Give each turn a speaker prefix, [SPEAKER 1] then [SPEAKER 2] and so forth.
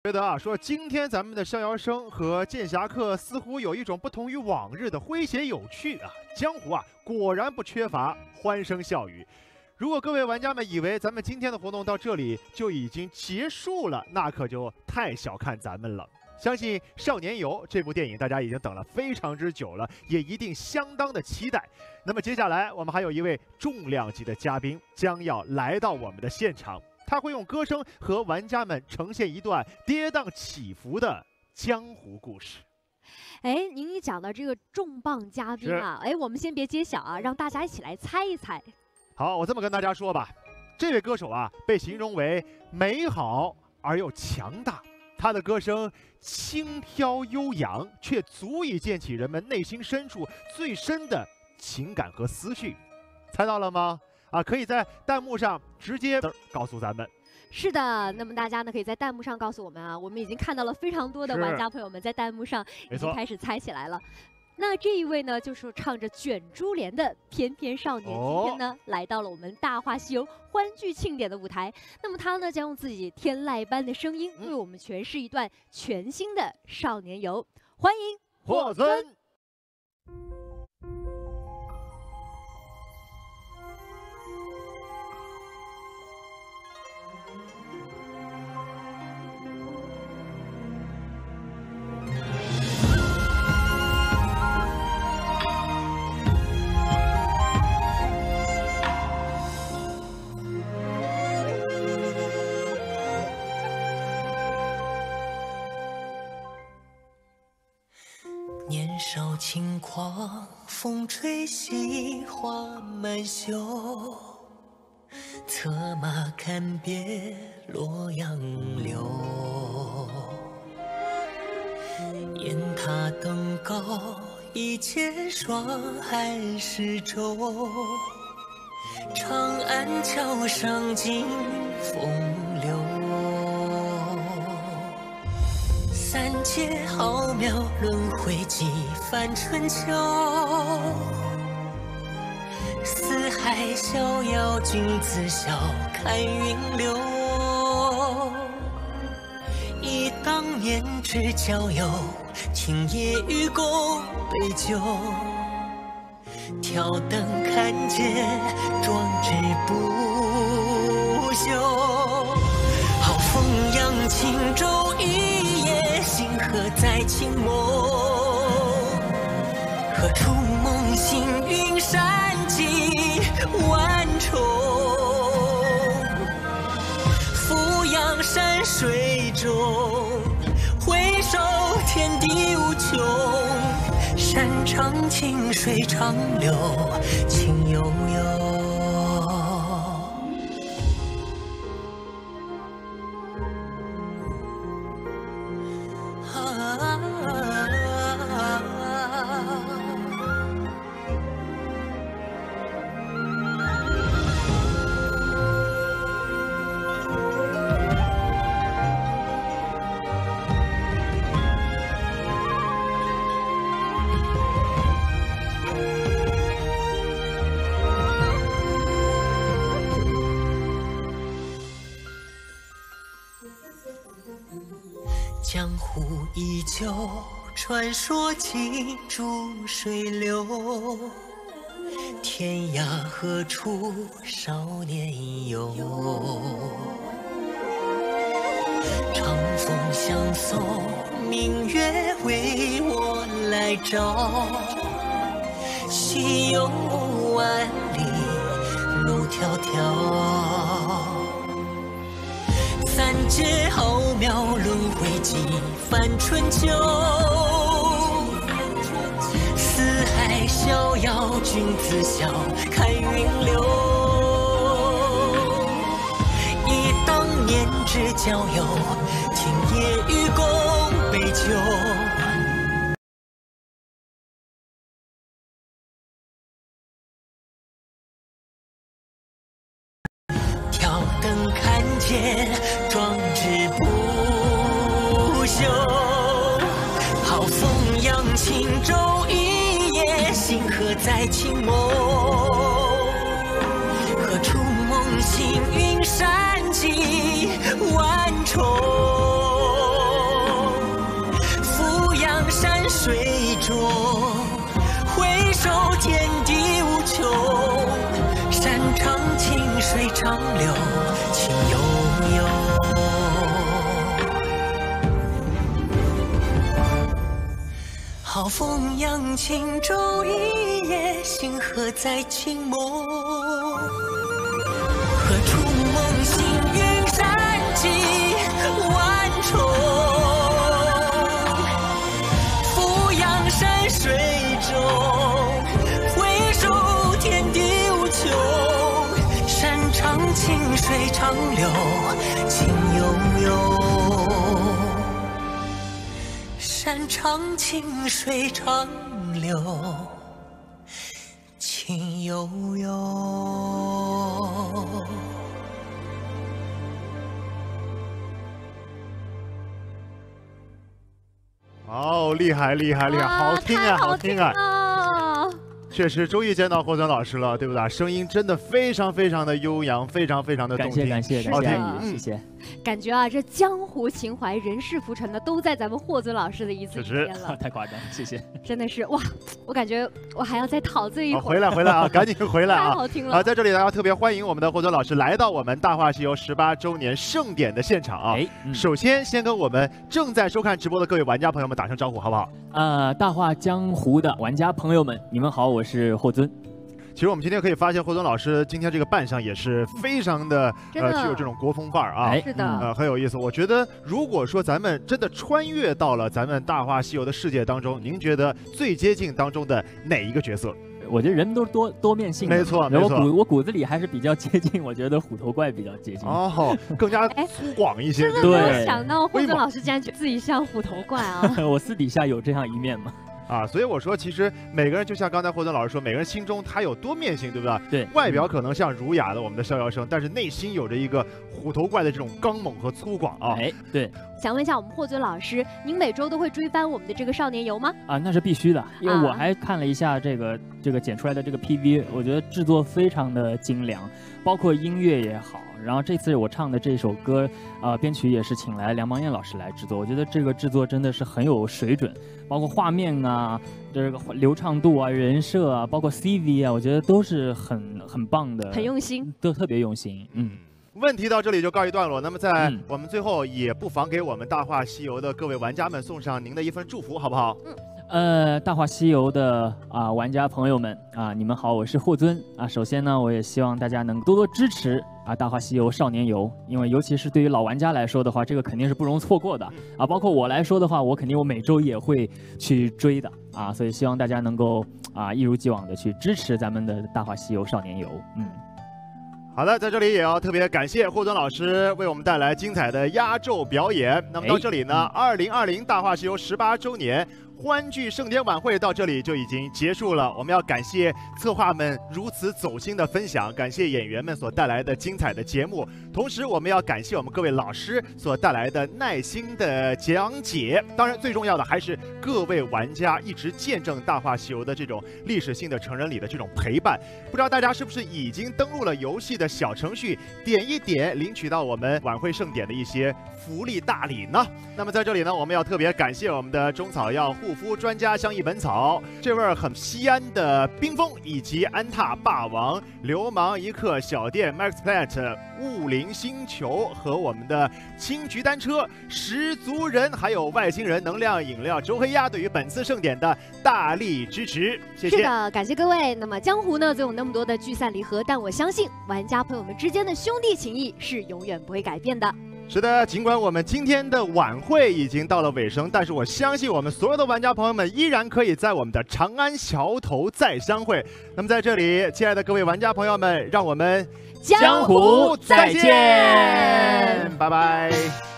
[SPEAKER 1] 觉得啊，说今天咱们的逍遥生和剑侠客似乎有一种不同于往日的诙谐有趣啊，江湖啊果然不缺乏欢声笑语。如果各位玩家们以为咱们今天的活动到这里就已经结束了，那可就太小看咱们了。相信《少年游》这部电影大家已经等了非常之久了，也一定相当的期待。那么接下来我们还有一位重量级的嘉宾将要来到我们的现场。 他会用歌声和玩家们呈现一段跌宕起伏的江湖故事。
[SPEAKER 2] 哎，您一讲到这个重磅嘉宾啊，哎，我们先别揭晓啊，让大家一起来猜一猜。
[SPEAKER 1] 好，我这么跟大家说吧，这位歌手啊，被形容为美好而又强大。他的歌声轻飘悠扬，却足以溅起人们内心深处最深的情感和思绪。猜到了吗？ 啊，可以在弹幕上直接告诉咱们。
[SPEAKER 2] 是的，那么大家呢可以在弹幕上告诉我们啊，我们已经看到了非常多的玩家朋友们在弹幕上已经开始猜起来了。那这一位呢，就是唱着卷珠帘的翩翩少年，今天呢来到了我们《大话西游》欢聚庆典的舞台。那么他呢将用自己天籁般的声音，为我们诠释一段全新的少年游。欢迎
[SPEAKER 1] 霍尊。
[SPEAKER 3] 年少轻狂，风吹西花满袖，策马看遍洛阳流。雁塔登高，一剑霜寒石洲。长安桥上惊风流。 三界浩渺，轮回几番春秋。四海逍遥，君子笑看云流。忆当年之交友，今夜与共杯酒。挑灯看剑，壮志不休。好风扬轻舟一夜。 星河在清眸，何处梦醒云山尽万重？俯仰山水中，回首天地无穷。山长青水长流，情悠悠。 江湖依旧，传说尽逐水流。天涯何处少年游？长风相送，明月为我来照。西游万里路迢迢。 三界浩渺，轮回几番春秋。四海逍遥，君子笑看云流。忆当年之交友，今夜与共杯酒。 挑灯看剑，壮志不休。好风扬轻舟一夜，星河在清眸。何处梦醒云山尽万重？ 水中，回首天地无穷，山长青水长流，情悠悠。好风扬轻舟一叶，星河在轻梦。何处梦醒云山际万重，俯仰山水中，回首天地无穷，山长青水长流，情悠悠。山长青水长流，情悠悠。
[SPEAKER 1] 哦，厉害厉害厉害，好听啊，好听啊！确实，终于见到霍尊老师了，对不对？声音真的非常非常的悠扬，非常非常的动听。
[SPEAKER 4] 感谢
[SPEAKER 1] 好听，
[SPEAKER 4] 谢谢。
[SPEAKER 2] 感觉啊，这江湖情怀、人世浮沉的，都在咱们霍尊老师的一字之间了。
[SPEAKER 4] 太夸张，谢谢。
[SPEAKER 2] 真的是哇，我感觉我还要再陶醉一会
[SPEAKER 1] 儿。回来啊，赶紧回来啊！
[SPEAKER 2] 太好听了。
[SPEAKER 1] 在这里呢，要特别欢迎我们的霍尊老师来到我们《大话西游》18周年盛典的现场啊！首先跟我们正在收看直播的各位玩家朋友们打声招呼，好不好？
[SPEAKER 4] 大话江湖的玩家朋友们，你们好，我是霍尊。
[SPEAKER 1] 其实我们今天可以发现，霍尊老师今天这个扮相也是非常的具有这种国风范儿啊，
[SPEAKER 2] 是的，
[SPEAKER 1] 很有意思。我觉得如果说咱们真的穿越到了咱们《大话西游》的世界当中，您觉得最接近当中的哪一个角色？
[SPEAKER 4] 我觉得人都是多面性的，
[SPEAKER 1] 没错。
[SPEAKER 4] 我骨子里还是比较接近，我觉得虎头怪比较接近。
[SPEAKER 1] 哦，更加粗犷一些。
[SPEAKER 2] 真的没有想到霍尊老师竟然觉得自己像虎头怪啊！
[SPEAKER 4] 我私底下有这样一面嘛。
[SPEAKER 1] 所以我说，其实每个人就像刚才霍尊老师说，每个人心中他有多面性，对不对？
[SPEAKER 4] 对，
[SPEAKER 1] 外表可能像儒雅的我们的逍遥生，但是内心有着一个虎头怪的这种刚猛和粗犷啊。
[SPEAKER 4] 对。
[SPEAKER 2] 想问一下我们霍尊老师，您每周都会追番我们的这个少年游吗？
[SPEAKER 4] 那是必须的，因为我还看了一下这个剪出来的这个 PV， 我觉得制作非常的精良，包括音乐也好。然后这次我唱的这首歌，编曲也是请来梁芒燕老师来制作，我觉得这个制作真的是很有水准，包括画面啊，这个流畅度啊，人设啊，包括 CV 啊，我觉得都是很棒的，
[SPEAKER 2] 很用心，
[SPEAKER 4] 都特别用心。
[SPEAKER 1] 问题到这里就告一段落。那么在我们最后，也不妨给我们《大话西游》的各位玩家们送上您的一份祝福，好不好？
[SPEAKER 4] 大话西游的玩家朋友们你们好，我是霍尊首先呢，我也希望大家能多多支持大话西游少年游，因为尤其是对于老玩家来说的话，这个肯定是不容错过的包括我来说的话，我每周也会去追的所以希望大家能够一如既往的去支持咱们的大话西游少年游。
[SPEAKER 1] 好的，在这里也要特别感谢霍尊老师为我们带来精彩的压轴表演。那么到这里呢，2020大话西游18周年欢聚盛典晚会到这里就已经结束了。我们要感谢策划们如此走心的分享，感谢演员们所带来的精彩的节目，同时我们要感谢我们各位老师所带来的耐心的讲解。当然，最重要的还是各位玩家一直见证《大话西游》的这种历史性的成人礼的这种陪伴。不知道大家是不是已经登录了游戏的小程序，点一点领取到我们晚会盛典的一些福利大礼呢？那么在这里呢，我们要特别感谢我们的中草药护肤专家相宜本草，这味很西安的冰峰，以及安踏霸王、流氓一刻小店、Max Plant、雾灵星球和我们的青桔单车、十足人，还有外星人能量饮料、周黑鸭对于本次盛典的大力支持，谢谢。
[SPEAKER 2] 是的，感谢各位。那么江湖呢，总有那么多的聚散离合，但我相信玩家朋友们之间的兄弟情谊是永远不会改变的。
[SPEAKER 1] 是的，尽管我们今天的晚会已经到了尾声，但是我相信我们所有的玩家朋友们依然可以在我们的长安桥头再相会。那么在这里，亲爱的各位玩家朋友们，让我们
[SPEAKER 4] 江湖再见，
[SPEAKER 1] 拜拜。